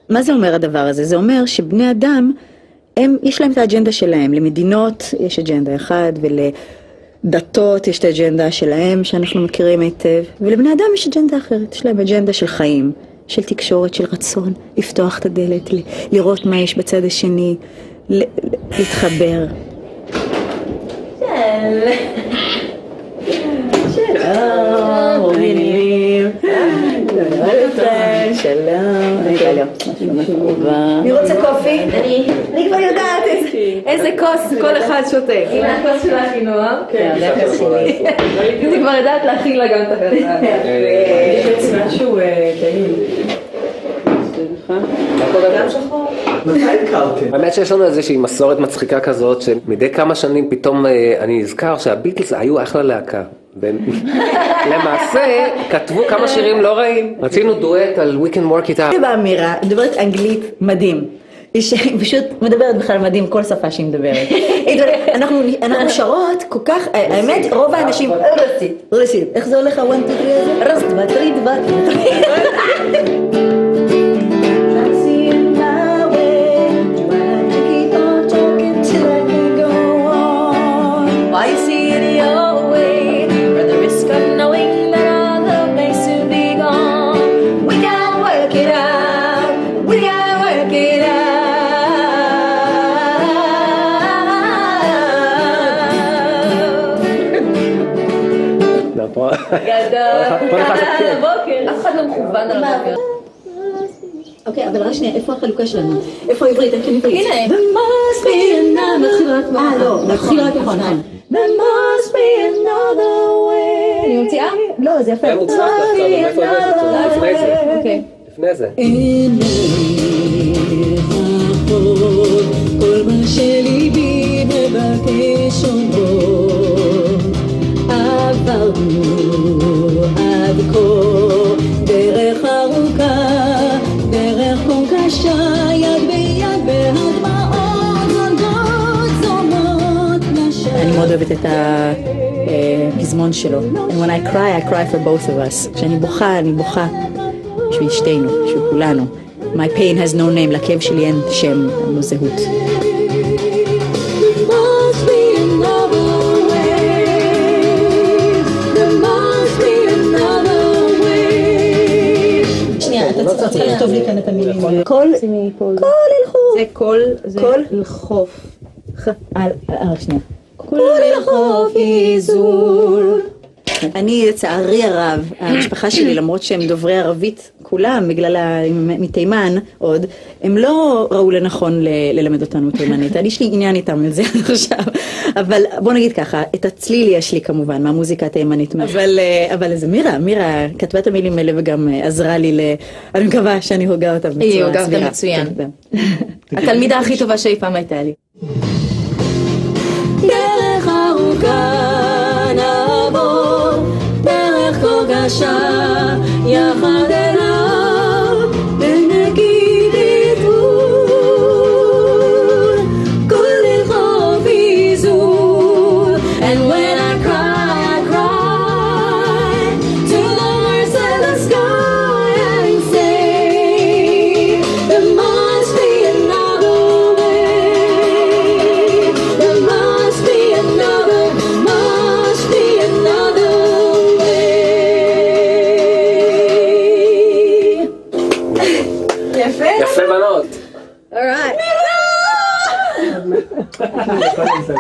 מה זה אומר הדבר הזה? זה אומר שבני אדם, יש להם את האג'נדה שלהם. למדינות יש אג'נדה אחד, ולדתות יש את האג'נדה שלהם, שאנחנו מכירים היטב. ולבני אדם יש אג'נדה אחרת. יש להם אג'נדה של חיים, של תקשורת, של רצון, לפתוח את הדלת, לראות מה יש בצד השני, להתחבר. שלום, מובילים. שלום. מי רוצה קופי? אני כבר יודעת איזה כוס כל אחד שותה. הנה הכוס של החינוך. כן, זה הכוס שלי. אני כבר יודעת להכין לה גם את החלטה. יש משהו טעים. גם שחור. מתי הכרתם? האמת שיש לנו איזושהי מסורת מצחיקה כזאת, שמדי כמה שנים פתאום אני נזכר שהביטלס היו אחלה להקה. למעשה כתבו כמה שירים לא רעים. רצינו דואט על We Can Work It Out. באמירה, מדברת אנגלית מדהים. היא פשוט מדברת בכלל מדהים כל שפה שהיא מדברת. אנחנו שרות כל כך, האמת רוב האנשים, רסית, איך זה הולך? 1, 2, 3, רסת, בטרית, גדול, בוקר, אף אחד לא מכוון על הבוקר. אוקיי, אבל רק שנייה, איפה החלוקה שלנו? איפה עברית? איך אני עברית? הנה. There must be another... לא, נתחיל רק נכון. There must be another way. אני מוציאה? לא, זה יפה. זה מוצלח דווקא, אבל איפה הבאת אותו? לפני זה. אוקיי. לפני זה. כל מה שליבי מבקש אומרו עברנו עד כה דרך ארוכה, דרך כה קשה, יד ביד והדמעות זולגות זומות לשם. אני מאוד אוהבת את הפזמון שלו. And when I cry for both of us. כשאני בוכה, אני בוכה בשביל שתינו, בשביל כולנו. My pain has no name, לכאב שלי אין שם, אין לו זהות. אתה צריך לכתוב לי כאן את המילים. כל הלכו. זה כל, זה לחוף. שנייה. כל הלכוף איזול. אני לצערי הרב, המשפחה שלי למרות שהם דוברי ערבית כולם, בגלל מתימן עוד, הם לא ראו לנכון ללמד אותנו תימנית. יש לי עניין איתם על זה עכשיו. אבל בוא נגיד ככה, את הצליל יש לי כמובן, מהמוזיקה התימנית. אבל זה מירה כתבה את המילים האלה וגם עזרה לי, אני מקווה שאני הוגה אותה בצורה סבירה. היא הוגה אותה מצוין. התלמידה הכי טובה שאי פעם הייתה לי. דרך ארוכה נעבור, דרך כה קשה, יחד אליו ונגיד איתול, כל לחוף איזול. And when I cry to the merciless sky and say there must be another way, there must be another way. יפה בנות. All right.